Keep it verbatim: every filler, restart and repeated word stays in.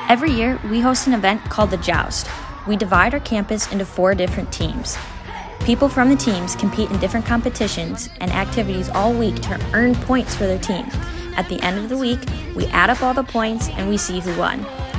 Every year, we host an event called the Joust. We divide our campus into four different teams. People from the teams compete in different competitions and activities all week to earn points for their team. At the end of the week, we add up all the points and we see who won.